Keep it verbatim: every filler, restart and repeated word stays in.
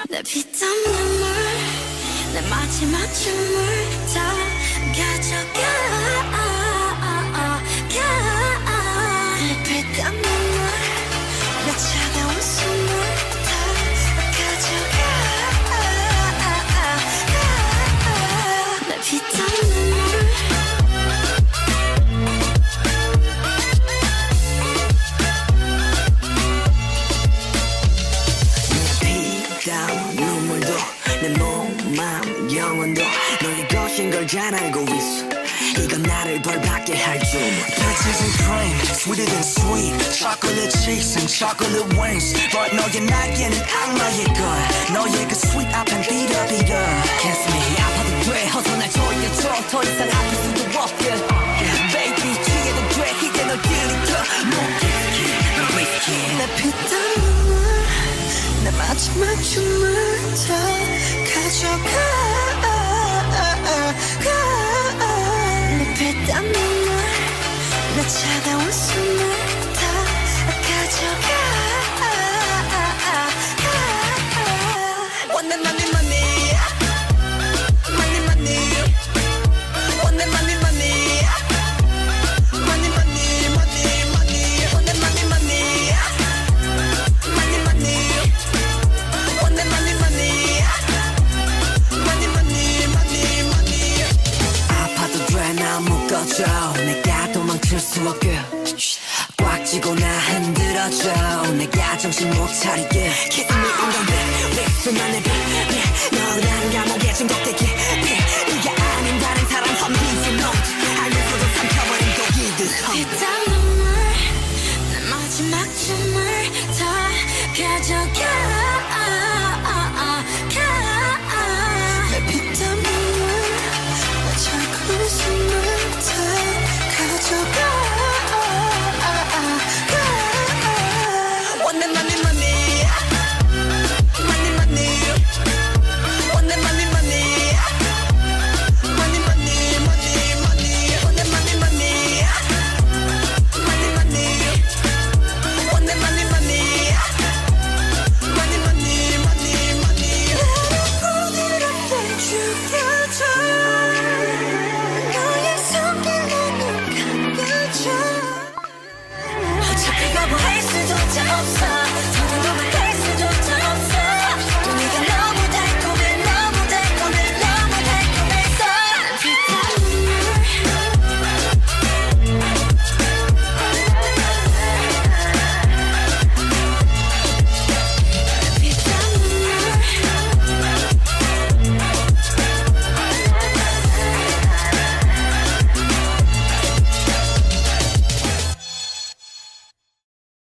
내 피땀 눈물 내 마지막 춤을 다 가져가 내 피땀 눈물 내 차가운 숨을 다 가져가 내 피땀 눈물 눈물도 내 몸, 마음, 영혼도 너의 것인 걸 잘 알고 있어. 이건 나를 벌받게 할 줄. Peaches and cream, sweeter than sweet. Chocolate cheeks and chocolate wings. But 너의 날개는 악마의 걸. 너의 그 sweet 앞엔 비려비려. Kiss me 아파도 돼 어서 날 조여줘 더 이상 아플 수도 없게 Baby 취해도 돼 이제 널 들이켜 More whiskey 내 피땀 눈물 내 마지막 춤을 다 가져가 내 피땀 눈물 내 차가운 숨을 다 가져가 Want that money money Money money Want that money money Money money money money Want that money money Money money Want that money money Money money money money 아파도 돼 나 묶어줘 내가 도망칠 수 없게 꽉 쥐고 나 흔들어줘 내가 정신 못 차리게 Kiss me on the lip 립술만 내 빛 너라는 감옥에 중독되게 네가 아닌 다른 사람 선비지 너 알면서도 삼켜버린 독이듯 피땀 눈물 내 마지막 춤을 다 가져가